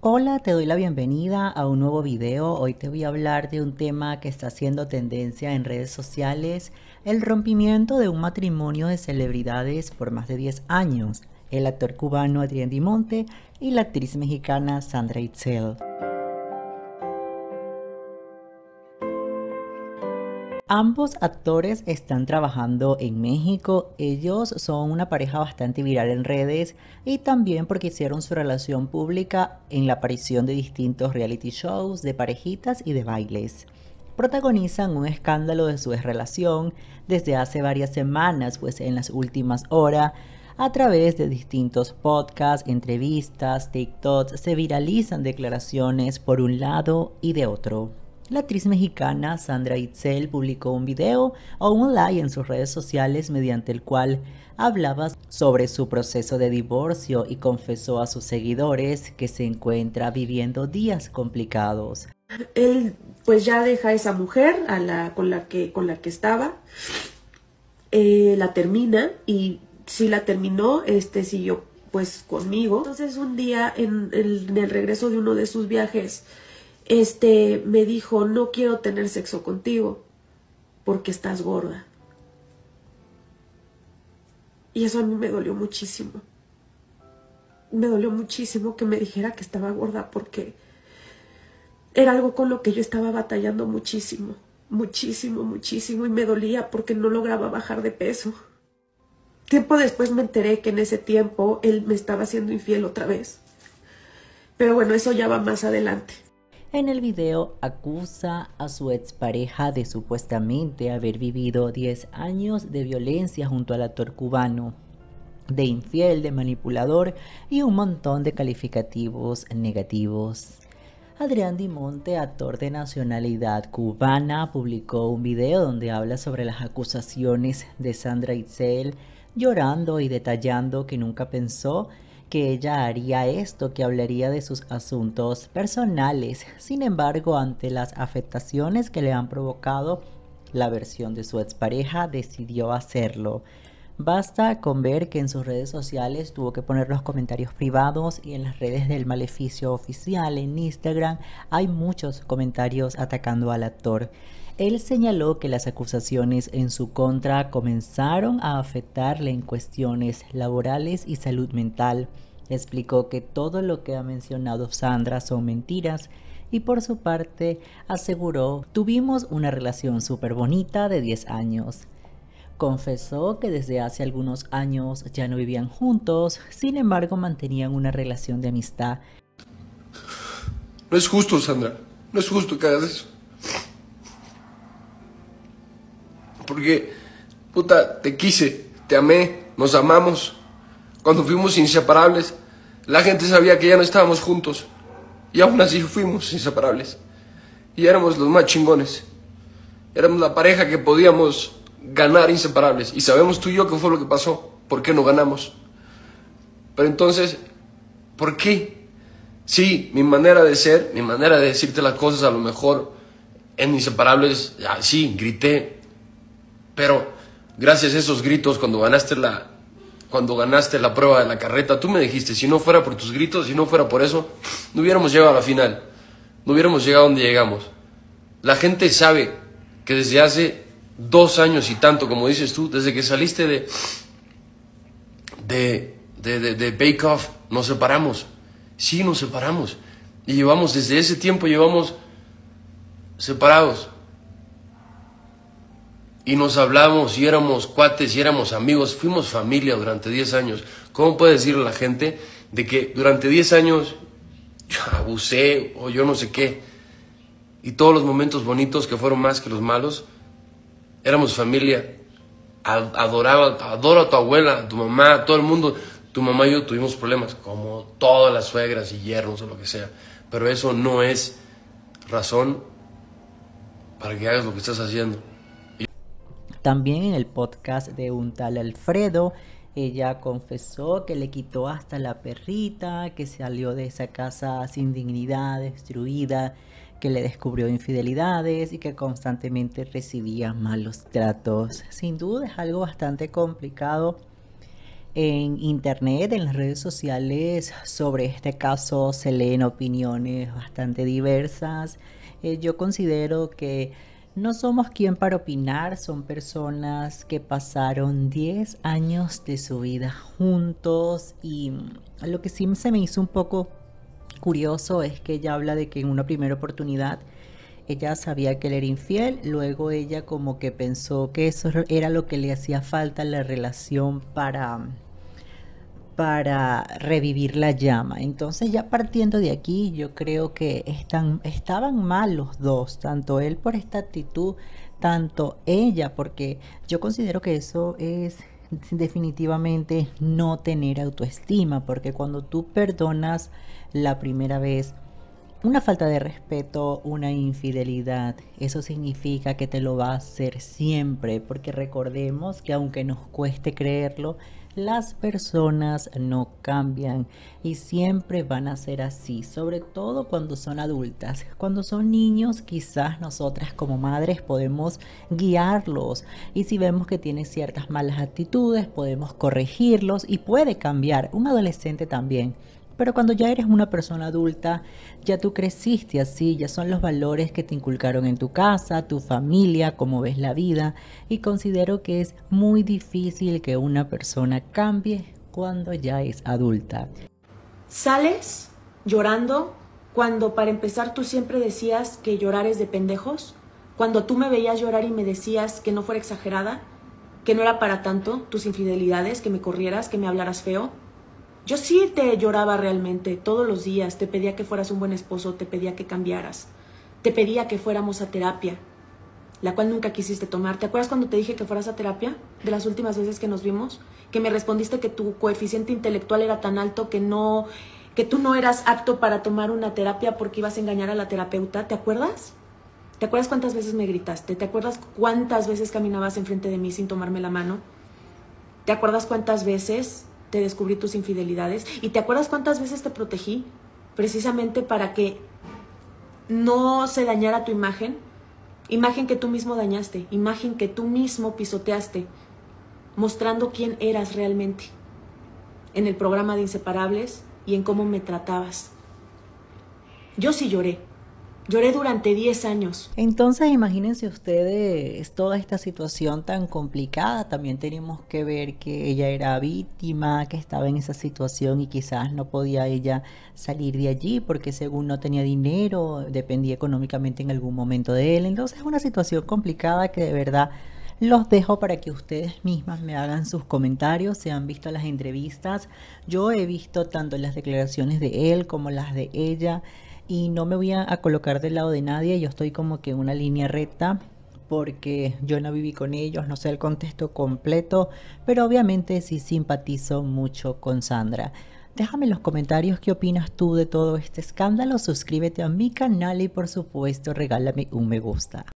Hola, te doy la bienvenida a un nuevo video. Hoy te voy a hablar de un tema que está haciendo tendencia en redes sociales, el rompimiento de un matrimonio de celebridades por más de 10 años, el actor cubano Adrián Dimonte y la actriz mexicana Sandra Itzel. Ambos actores están trabajando en México. Ellos son una pareja bastante viral en redes y también porque hicieron su relación pública en la aparición de distintos reality shows de parejitas y de bailes. Protagonizan un escándalo de su relación desde hace varias semanas, pues en las últimas horas, a través de distintos podcasts, entrevistas, TikToks, se viralizan declaraciones por un lado y de otro. La actriz mexicana Sandra Itzel publicó un video o un live en sus redes sociales mediante el cual hablaba sobre su proceso de divorcio y confesó a sus seguidores que se encuentra viviendo días complicados. Él pues ya deja a esa mujer con la que estaba, la termina y sí la terminó, siguió pues conmigo. Entonces un día en el regreso de uno de sus viajes, me dijo: no quiero tener sexo contigo porque estás gorda. Y eso a mí me dolió muchísimo. Me dolió muchísimo que me dijera que estaba gorda porque era algo con lo que yo estaba batallando muchísimo, muchísimo, muchísimo, y me dolía porque no lograba bajar de peso. Tiempo después me enteré que en ese tiempo él me estaba haciendo infiel otra vez. Pero bueno, eso ya va más adelante. En el video acusa a su expareja de supuestamente haber vivido 10 años de violencia junto al actor cubano, de infiel, de manipulador y un montón de calificativos negativos. Adrián Dimonte, actor de nacionalidad cubana, publicó un video donde habla sobre las acusaciones de Sandra Itzel, llorando y detallando que nunca pensó que ella haría esto, que hablaría de sus asuntos personales. Sin embargo, ante las afectaciones que le han provocado la versión de su expareja, decidió hacerlo. Basta con ver que en sus redes sociales tuvo que poner los comentarios privados y en las redes del Maleficio Oficial en Instagram hay muchos comentarios atacando al actor. Él señaló que las acusaciones en su contra comenzaron a afectarle en cuestiones laborales y salud mental. Explicó que todo lo que ha mencionado Sandra son mentiras y por su parte aseguró: tuvimos una relación súper bonita de 10 años. Confesó que desde hace algunos años ya no vivían juntos, sin embargo mantenían una relación de amistad. No es justo, Sandra. No es justo que hagas eso. Porque, puta, te quise, te amé, nos amamos. Cuando fuimos inseparables, la gente sabía que ya no estábamos juntos. Y aún así fuimos inseparables. Y éramos los más chingones. Éramos la pareja que podíamos ganar inseparables. Y sabemos tú y yo qué fue lo que pasó. ¿Por qué no ganamos? Pero entonces, ¿por qué? Sí, mi manera de ser, mi manera de decirte las cosas, a lo mejor en inseparables, sí, grité. Pero gracias a esos gritos, cuando ganaste la prueba de la carreta, tú me dijiste: si no fuera por tus gritos, si no fuera por eso, no hubiéramos llegado a la final. No hubiéramos llegado a donde llegamos. La gente sabe que desde hace 2 años y tanto, como dices tú, desde que saliste de Bake Off, nos separamos. Sí, nos separamos. Y desde ese tiempo llevamos separados. Y nos hablamos, y éramos cuates, y éramos amigos, fuimos familia durante 10 años. ¿Cómo puede decirle a la gente de que durante 10 años yo abusé o yo no sé qué? Y todos los momentos bonitos, que fueron más que los malos, éramos familia. Adoro a tu abuela, a tu mamá, a todo el mundo. Tu mamá y yo tuvimos problemas, como todas las suegras y yernos o lo que sea. Pero eso no es razón para que hagas lo que estás haciendo. También en el podcast de un tal Alfredo, ella confesó que le quitó hasta la perrita, que salió de esa casa sin dignidad, destruida, que le descubrió infidelidades y que constantemente recibía malos tratos. Sin duda es algo bastante complicado En internet, en las redes sociales, sobre este caso se leen opiniones bastante diversas. Yo considero que no somos quien para opinar, son personas que pasaron 10 años de su vida juntos y lo que sí se me hizo un poco curioso es que ella habla de que en una primera oportunidad ella sabía que él era infiel, luego ella como que pensó que eso era lo que le hacía falta a la relación para revivir la llama. Entonces ya partiendo de aquí, yo creo que estaban mal los dos, tanto él por esta actitud, tanto ella, porque yo considero que eso es definitivamente no tener autoestima, porque cuando tú perdonas la primera vez, una falta de respeto, una infidelidad, eso significa que te lo va a hacer siempre, porque recordemos que aunque nos cueste creerlo, las personas no cambian y siempre van a ser así, sobre todo cuando son adultas. Cuando son niños, quizás nosotras como madres podemos guiarlos y si vemos que tienen ciertas malas actitudes, podemos corregirlos y puede cambiar. Un adolescente también. Pero cuando ya eres una persona adulta, ya tú creciste así, ya son los valores que te inculcaron en tu casa, tu familia, cómo ves la vida, y considero que es muy difícil que una persona cambie cuando ya es adulta. ¿Sales llorando cuando para empezar tú siempre decías que llorar es de pendejos? Cuando tú me veías llorar y me decías que no fuera exagerada, que no era para tanto tus infidelidades, que me corrieras, que me hablaras feo. Yo sí te lloraba realmente todos los días, te pedía que fueras un buen esposo, te pedía que cambiaras, te pedía que fuéramos a terapia, la cual nunca quisiste tomar. ¿Te acuerdas cuando te dije que fueras a terapia? De las últimas veces que nos vimos, que me respondiste que tu coeficiente intelectual era tan alto que tú no eras apto para tomar una terapia porque ibas a engañar a la terapeuta. ¿Te acuerdas? ¿Te acuerdas cuántas veces me gritaste? ¿Te acuerdas cuántas veces caminabas enfrente de mí sin tomarme la mano? ¿Te acuerdas cuántas veces te descubrí tus infidelidades? ¿Y te acuerdas cuántas veces te protegí? Precisamente para que no se dañara tu imagen. Imagen que tú mismo dañaste, imagen que tú mismo pisoteaste, mostrando quién eras realmente en el programa de Inseparables y en cómo me tratabas. Yo sí lloré. Lloré durante 10 años. Entonces imagínense ustedes toda esta situación tan complicada. También tenemos que ver que ella era víctima, que estaba en esa situación y quizás no podía ella salir de allí porque según no tenía dinero, dependía económicamente en algún momento de él. Entonces es una situación complicada que de verdad los dejo para que ustedes mismas me hagan sus comentarios. Se han visto las entrevistas. Yo he visto tanto las declaraciones de él como las de ella. Y no me voy a colocar del lado de nadie, yo estoy como que en una línea recta porque yo no viví con ellos, no sé el contexto completo, pero obviamente sí simpatizo mucho con Sandra. Déjame en los comentarios qué opinas tú de todo este escándalo, suscríbete a mi canal y por supuesto regálame un me gusta.